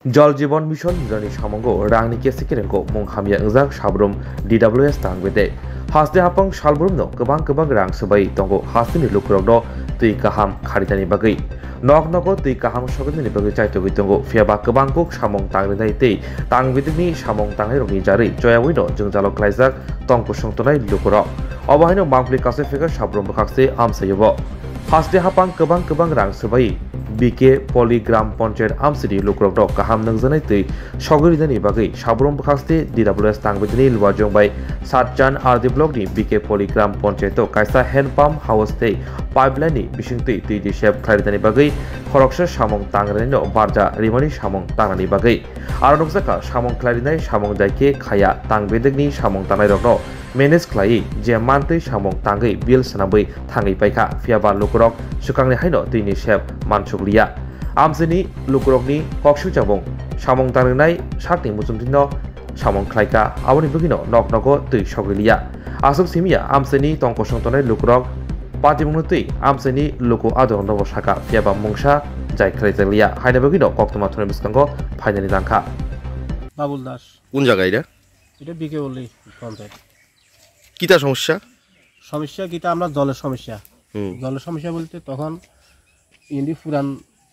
जल जीवन मिशन जनि सामंगो रांनि केसिकेरेंखौ मुं हामिया इंजां साब्रुम DWS तांगबेदे हासदे हापं सालब्रुमनो गोबां रां सोबाय दंगो हासनि लुकुरगनो तै गाहाम खारितानि बागै नक नगो तै गाहाम सगनि बागै चाइतोगै दंगो फियाबा गोबांखौ सामं तांगनाय तै तांगबेदनि सामं तांनाय रंनि जारै जयावैनो जोंजालो क्लाइजाक तंको संतनाय लुकुर अबाहायनो मांफ्लि कासे फेगा साब्रुम बखासे आमसायोबो हासदे हापं गोबां रां सोबाय BK पलिग्राम पंचायत आमसिनि लुकुरगनो गाहाम नंजानाय तै सगरिदानि बागै साब्रुम बखासे DWS तांगबेदनि लुवाजों बाय सातजान आरदि ब्लकनि BK पलिग्राम पंचायत कायसा हैंडपाम्प हाउस तै पाइपलाइननि बिसिंतै तै दिसेब खारिदानि बागै खरकसे सामं तांगनायनो बारजा रिमानि सामं तांनानि बागै आरो नगजाका सामं क्लारिनाय सामं दायके खाया तांगबेदनि सामं तांनाय रगनो मेनेज खालायै जे मानतै सामं तांगै बिल सनाबै थाङै पाइखा फियाबा लुकुरक सुखांनि हायनो दैनि सेब मानसुगलिया आमसिनि लुकुरकनि कक्सु जाबं सामं तांनाय सातनि मुजुमदिनो सामं क्लाइका आबनि बगिनो नक नगो दै सगलिया आसुक सिमिया आमसिनि तंको संतनाय लुकुरक पातिमुंतै आमसिनि लुकु आदर नबो साका फियाबा मुंसा जाय क्राइजलिया हायना बगिनो कक्तमा थने बिस्कांगो फाइनालि दांखा বাবুল দাস কোন জায়গা এটা বিকে বলি পঞ্চায়েত কিটা সমস্যা কিটা আমরা জলের সমস্যা বলতে তখন ইন্ডি পুরান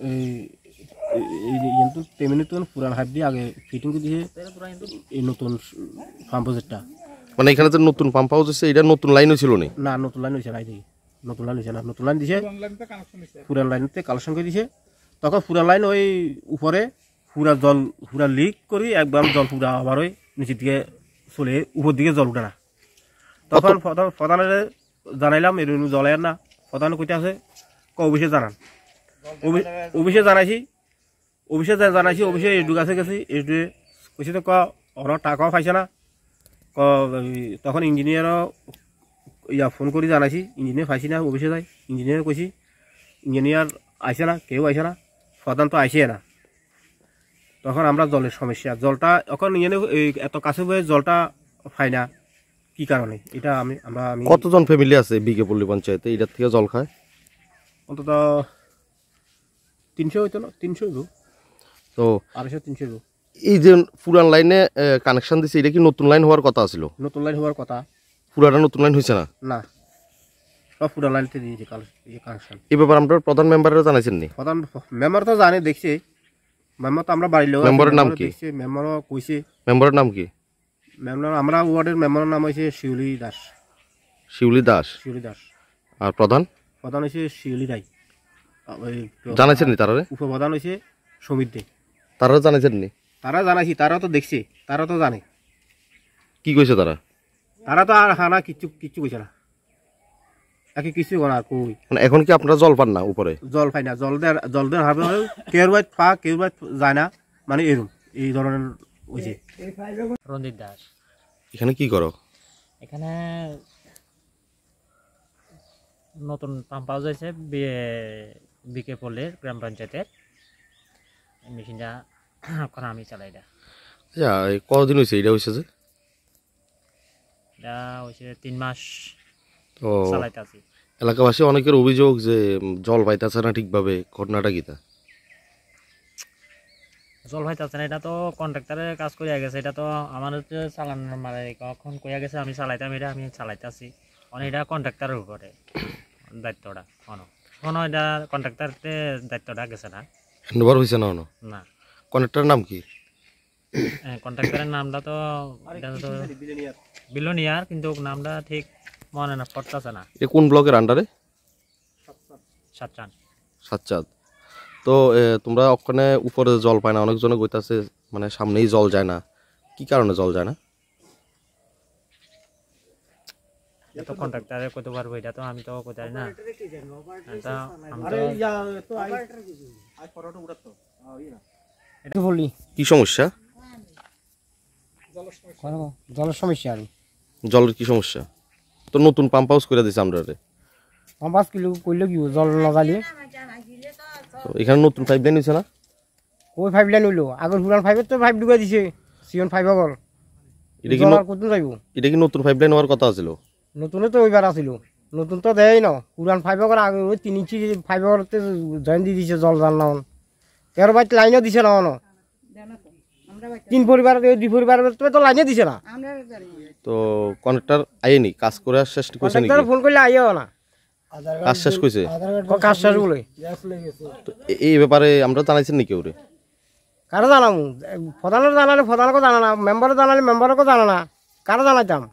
কিন্তু তেমনি তো পুরান হাত দিয়ে আগে ফিটিং করে দিয়ে এই নতুন পাম্প হাউসটা মানে এখানে তো নতুন পাম্প হাউস আছে এটা নতুন লাইনও ছিল না নতুন লাইন হয়েছে না নতুন লাইন দিছে পুরান লাইনতে কালেকশন করে দিছে তখন পুরান লাইন ওই উপরে পুরা লিক করি একবার জল পুরা আবার ওই নিচের দিকে চলে উপর দিকে জল উঠে না তখন প্রধানের জানাইলাম এর জল এর না প্রধান কইতে আছে অফিসে জানান অফিসে জানাইছি অফিসে এডু কাছে গেছি এডু কইছে তো ওরা টাকাও পাইছে না তখন ইঞ্জিনিয়ারও ফোন করে জানাইছি ইঞ্জিনিয়ার পাইছি না অফিসে যাই ইঞ্জিনিয়ার কইছি ইঞ্জিনিয়ার আইসে না কেউ আইসে না প্রধান তো আইসে না তখন আমরা জলের সমস্যা জলটা এখন এত কাছে বয়ে জলটা পাই না কি কারণে এটা আমি কতজন ফ্যামিলি আছে বিকে পল্লী পঞ্চায়েতে এটার থেকে জল খায় অন্তত 300 হইতো না 300 হইব তো 250-300 এই যে পুরান লাইনে কানেকশন দিছে এটা কি নতুন লাইন হওয়ার কথা ছিল পুরাটা নতুন লাইন হইছে না সব পুরান লাইনতে দিয়েছে কানেকশন এই ব্যাপারে আমরা প্রধান মেম্বাররা জানাইছেন নি প্রধান মেম্বার তো জানে দেখছে মেম্বার তো আমরা বাড়ির লোক মেম্বারের নাম কি মেম্বারও কইছে মেম্বারের নাম কি আমরা ওয়ার্ডের মেম্বারের নাম হইছে শিউলি দাস আর প্রধান হইছে শিউলি রায় জানাইছেন নি তারারে উপপ্রধান হইছে সমিত দে তারা জানাইছেন নি তারা জানাইছি তারা তো দেখছে তারা তো জানে কি কইছে তারা তো আর হানা কিচ্ছু কইছে না কিছু না কই মানে এখন কি আপনারা জল পান না উপরে জল পাই না জল দের হবে কেউ যায় না মানে এরকম এই ধরনের হইছে রঞ্জিত দাস এখানে কি করো এখানে নতুন পাম্প হাউস আছে বিকে পল্লীর গ্রাম পঞ্চায়েতের মেশিনটা এখন আমি চালাই এটা কতদিন হয়েছে এটা হয়েছে যে এটা হয়েছে 3 মাস তো চালাইতে আছি এলাকাবাসী অনেকের অভিযোগ যে জল পাইতেছে না ঠিকভাবে ঘটনাটা কিটা জল পাইতেছে না এটা তো কন্ট্রাক্টরের কাজ করিয়া গেছে এটা তো আমার চালানোর মানে কখন কইয়া গেছে আমি চালাইতাম এটা আমি চালাইতে আছি মানে এটা কন্ট্রাক্টরের উপরে দায়িত্বটা কোনো এটা কন্ট্রাক্টরতে দায়িত্বটা গেছে না হ্যান্ডওভার হয়েছে না কন্ট্রাক্টরের নাম কি কন্ট্রাক্টরের নামটা তো বিলোনিয়ার কিন্তু নামটা ঠিক মনে না পড়তেছে না এটা কোন ব্লকের আন্ডারে সাতচাঁদ তো তোমরা ওখানে উপরে জল পায় না অনেকজনে কইতাছে মানে সামনেই জল যায় না কি কারণে জল যায় না এটা তো কন্ট্রাক্টরে কইতে পারবো এটা তো আমি তো কইতাই না এটা বলি কি সমস্যা জলের কি সমস্যা তো নতুন পাম্প হাউস করে দিছে আমরা পাম্প হাউস কইলো কি জল লাগালি তো এখানে নতুন পাইপলাইন হইছে না ওই পাইপলাইন হইলো আগের পুরান পাইপের তো পাইপ ঢুকাই দিছে সিজন 5 আগর এটা কি নতুন পাইপলাইন হওয়ার কথা ছিল নতুন তো ওইবার আছিল নতুন তো দেয় না পুরান 5 আগর আগে ওই 3 ইঞ্চি 5 আগরতে জয়েন দিয়ে দিছে জল জাল না 13 বাইট লাইনও দিছে না তিন পরিবার দুই পরিবার তো লাইনে দিছে না। তো কন্ট্রাক্টর আইনি কাজ করে শেষ কইছে নাকি? ফোন করলে আইও না, কাজ শেষ কইছে? কাজ শেষ বলে। তো এই ব্যাপারে আমরা জানাইছেন নাকি ওরে? কারো জানাম, প্রধানের জানালে প্রধানকে জানা না, মেম্বারে জানালে মেম্বারকে জানা না, কারো জানাইতাম।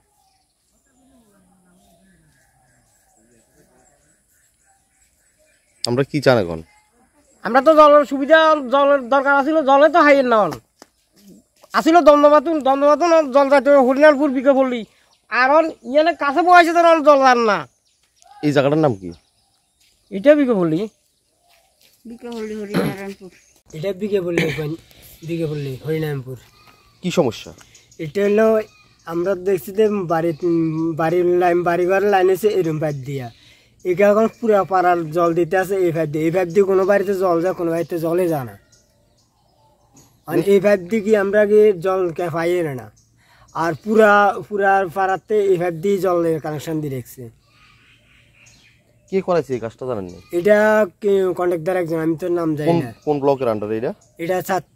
আমরা কি চান এখন? আমরা তো জলের সুবিধা, জলের দরকার আছিল, জলে তো হাইয়ের না আসিল দন্দবাতুন জল যাইতে হরিনালপুর বিকে বললি আর ইয়ালে কাছে বসে তো জল যান না। এই জায়গাটার নাম কি? এটা বিকে বললি হরিনারায়ণপুর। এটা বিকে বললি হরিনারায়ণপুর। কি সমস্যা? এটা হলো আমরা দেখছি যে বাড়ির লাইন, বাড়িঘরের লাইন আছে এরম পাইপ দিয়া, এটা এখন পুরা পাড়ার জল দিতে আছে এই পাইপ দিয়ে। এই পাইপ দিয়ে কোনো বাড়িতে জল যায়, কোনো বাড়িতে জলে যায় না। আর এই পাইপ দিয়ে কি আমরা কি জল পাই না, আর পুরা পাড়াতে এই পাইপ দিয়ে জলের কানেকশন দিয়ে রেখেছে। কে করেছে এই কাজটা জানেন না? এটা কন্ট্রাক্টর একজন, আমি তো নাম জানি না। কোন ব্লকের আন্ডারে এটা? এটা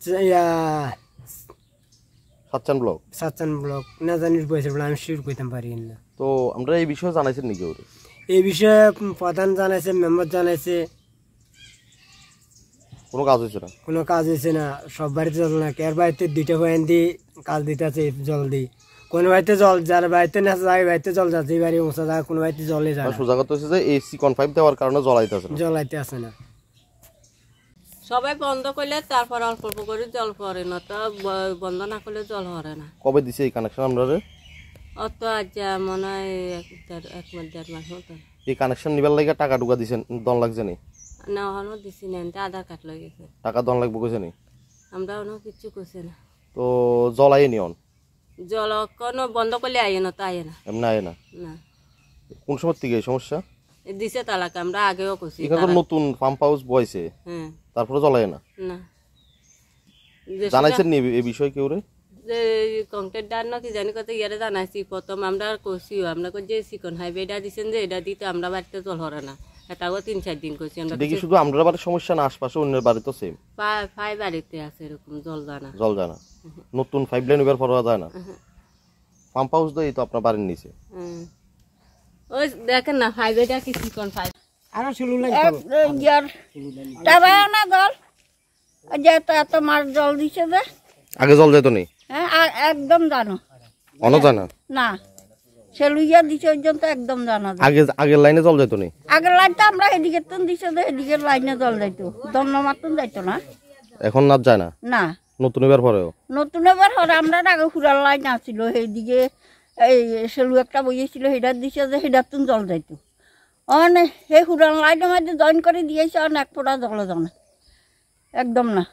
সাতচান ব্লক। সাতচান ব্লক না জানি পয়সা বলে আমি শিওর কইতাম পারি না। তো আমরা এই বিষয়ে জানাইছেন নাকি ওরে? এই বিষয়ে প্রধান জানাইছে, মেম্বার জানাইছে, কোনো কাজ হয়েছে না? কোনো কাজ হয়েছে না। সব বাড়িতে জল না, এর বাড়িতে 2টা পয়েন দিয়ে কাজ দিতে আছে জল দিয়ে। কোনো বাড়িতে জল, যার বাড়িতে না যায় বাড়িতে জল যাচ্ছে, বাড়ি মশা যায়, কোনো বাড়িতে জলে যায় না। সোজা কথা হচ্ছে যে এসি কনফাইভ দেওয়ার কারণে জলাইতে আছে না, জলাইতে আসে না। সবাই বন্ধ করলে তারপর অল্প অল্প করে জল পড়ে না, তো বন্ধ না করলে জল হরে না। কবে দিছে এই কানেকশন আমরা? অত আজ মনে হয় 1 মাস 1.5 মাস মতো। এই কানেকশন নিবার লাগে টাকা টুকা দিছেন, দন লাগছে নি? না হনো দিছি না, আধার কার্ড লয়ে গেছে। টাকা দন লাগবে কইছে নি? আমরা অন্য কিছু করছে না। তো জলাই নিয়ন জল কোনো বন্ধ করলে আইয়ে না, তো আইয়ে না। এমনি আয় না? না কোন সময় থেকে এই সমস্যা? দিছে তালাকে, আমরা আগেও করছি। এখানে তো নতুন পাম্প হাউস বইছে, হ্যাঁ, তারপরে জলাই না? না জানাইছেন নি এই বিষয় কেউ রে? যে কংক্রিট ডান না কি জানি কত ইয়ারে জানাইছি। প্রথম আমরা করছি, আমরা যে চিকন হাইওয়েটা দিচ্ছেন যে এটা দিতে আমরা বাড়িতে জল হরে না, এটাও 3-4 দিন করছি আমরা। দেখি শুধু আমরা বাড়ির সমস্যা না, আশপাশে অন্যের বাড়ি তো সেম। ফাইভ বাড়িতে আছে এরকম জল জানা, জল জানা নতুন 5 লাইন উবার পড়া যায় না। পাম্প হাউস তো এই তো আপনার বাড়ির নিচে। ওই দেখেন না হাইওয়েটা কি চিকন ফাইভ। আর শুরু লাইন ইয়ার তাবায় না জল, যে এত মার জল দিছে যে। আগে জল যেত নি? হ্যাঁ একদম জানো অন জানা না, সেলুইয়া দিছে ওই জন্য তো একদম জানা যায়। আগের লাইনে জল যেত নি? আগের লাইনটা আমরা এদিকে তো দিছে যে, এদিকের লাইনে জল যাইতো, দমনা মাতুন যাইতো না। এখন না যায় না? না নতুন এবার পরেও নতুন এবার হরে আমরা আগে ফুরার লাইন আসছিল, সেইদিকে এই সেলু একটা বইয়েছিল, সেটার দিছে যে সেটার তুন জল যাইতো। অনে সেই ফুরান লাইনের মধ্যে জয়েন করে দিয়েছে, অনেক ফোটা জল জানে একদম না।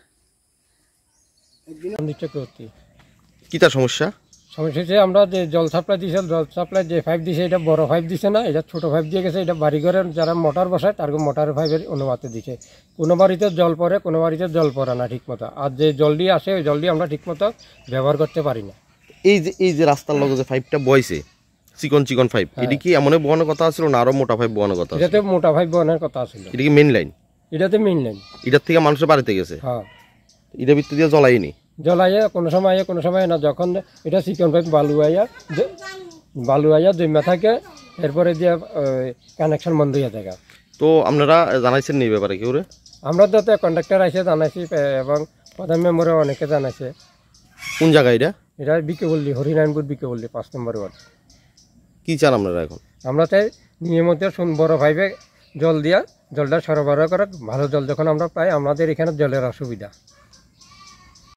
কি তার সমস্যা? সমস্যা হচ্ছে আমরা যে জল সাপ্লাই দিছে, জল সাপ্লাই যে পাইপ দিছে এটা বড় পাইপ দিছে না, এটা ছোট পাইপ দিয়ে গেছে। এটা বাড়িঘরের যারা মোটর বসায় তার মোটরের পাইপের অনুপাতে দিছে। কোনো বাড়িতে জল পড়ে, কোনো বাড়িতে জল পড়ে না ঠিক মতো। আর যে জলটি আসে ওই জলটি আমরা ঠিক মতো ব্যবহার করতে পারি না। এই যে রাস্তার লগে যে পাইপটা বইছে, চিকন পাইপ, এটা কি এমন বহানোর কথা ছিল না আরো মোটা পাইপ বহানোর কথা? এটাতে মোটা পাইপ বহানোর কথা ছিল। এটা কি মেইন লাইন? এটাতে মেইন লাইন। এটার থেকে মানুষের বাড়িতে গেছে? হ্যাঁ, এটা ভিতর দিয়ে জলাইনি? জলাইয়া কোনো সময় না। যখন এটা চিকন পাইপ বালু আইয়া জমা থাকে, এরপরে দিয়ে কানেকশন বন্ধ হয়ে থাকে। তো আপনারা জানাইছেন নি ব্যাপারে কেউ রে? আমরা যাতে কন্ট্রাক্টর আসে জানাইছি, এবং প্রধান মেম্বারও অনেকে জানাইছে। কোন জায়গায় এটা? এটা বিকে বললি, হরিনারায়ণপুর বিকে বললি, 5 নম্বর ওয়ার্ড। কি চান আপনারা এখন? আমরা চাই নিয়মিত বড় পাইপে জল দিয়া জলটা সরবরাহ করা, ভালো জল যখন আমরা পাই। আমাদের এখানে জলের অসুবিধা।